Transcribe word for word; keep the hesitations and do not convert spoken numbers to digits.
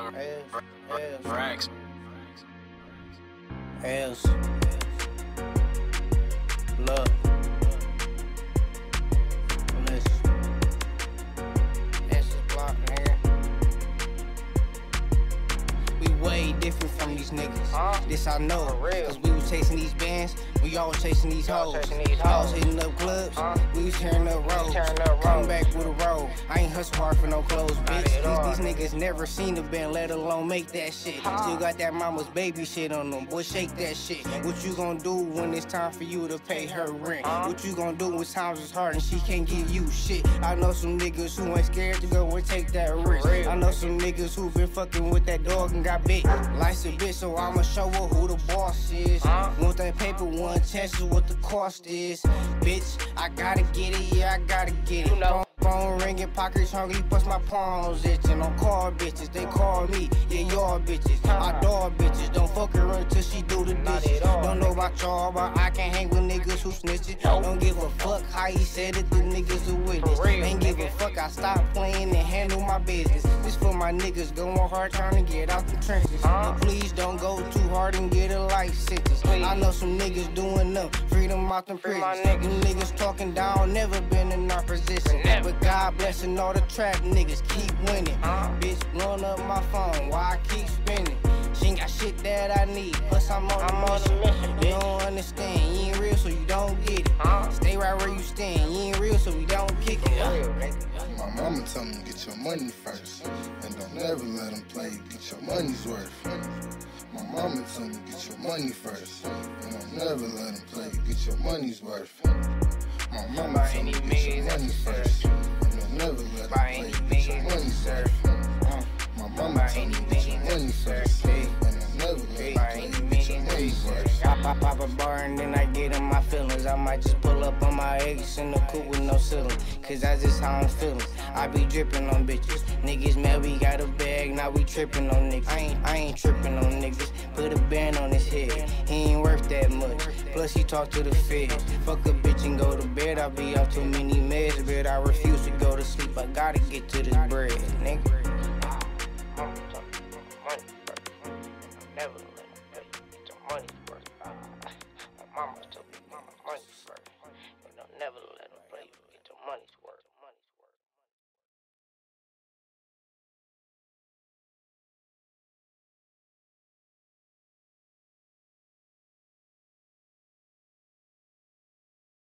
Hells, hells, Racks. hells. Love. Listen. That's just block, nigga. We way different from these niggas. Huh? This I know. For real. Cause we was chasing these bands, we all was chasing these Y'all hoes. chasing these I was hoes. hitting up clubs, Huh? we was tearing up roads. tearing up Come roads. back with a roll. I ain't hustle hard for no clothes, bitch. at all. These, these niggas never seen a band, let alone make that shit. Huh? Still got that mama's baby shit on them. Boy, shake that shit. What you gonna do when it's time for you to pay her rent? Huh? What you gonna do when times is hard and she can't give you shit? I know some niggas who ain't scared to go and take that risk. real. I know some niggas who been fucking with that dog and got bit. Life's a bitch, so I'ma show her who the boss is. Huh? Want that paper, one chance is what the cost is. Bitch, I gotta get it, yeah, I gotta get it. You know. Phone ringing, pockets hungry, plus my palms itching. Don't call bitches, they call me, yeah, y'all bitches. I dog bitches, don't fuck her until she do the Not dishes. at all, Don't know about y'all, but I can't hang with niggas who snitching. Nope. Don't give a fuck how he said it, the niggas who witness. For real, Ain't give a nigga. fuck, I stopped playing and handle my business. This for my niggas going hard trying to get out the trenches. Huh? But please don't go too hard and get a life sentence. Please. I know some niggas doing up, freedom out them Free prisons. my Them niggas talking down, never been in our position. Never. But God blessing all the trap niggas keep winning. Huh? Bitch blowing up my phone, why I keep spinning? She ain't got shit that I need, plus I'm on I'm a on a mission. mission, You bitch. don't understand, you ain't real, so you don't get it. Huh? Stay right where you stand, you ain't real, so we don't kick it. Real, nigga. My mama told me get your money first, and don't never let them play, get your money's worth. My mama told me get your money first, and don't never let them play, get your money's worth. My mama By told me any get your means money necessary. first, and don't never let them By play, any get your means money's necessary. worth. Uh, My mama By told me any get your means money necessary. first, and don't never let By them any play, means get your money's necessary. worth. I pop pop a bar and then I get in my feelings. I might just pull up on my ex in the coupe with no ceiling. Cause that's just how I'm feeling. I be dripping on bitches. Niggas mad we got a bag, now we tripping on niggas. I ain't, I ain't tripping on niggas. Put a band on his head. He ain't worth that much. Plus he talk to the feds. Fuck a bitch and go to bed. I be off too many meds, but I refuse to go to sleep. I gotta get to this bread, nigga.